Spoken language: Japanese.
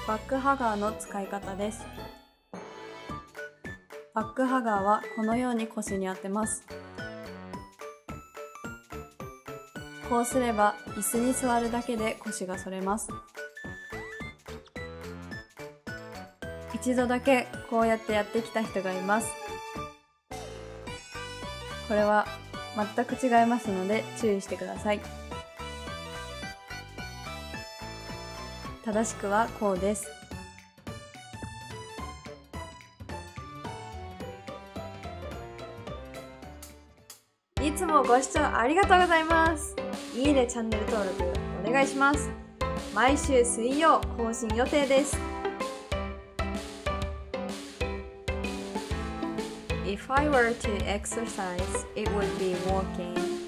バックハガーの使い方です。バックハガーはこのように腰に当てます。こうすれば椅子に座るだけで腰が反れます。一度だけこうやってやってきた人がいます。これは全く違いますので注意してください。正しくはこうです。いつもご視聴ありがとうございます。いいね、チャンネル登録お願いします。毎週水曜更新予定です。If I were to exercise, it would be walking.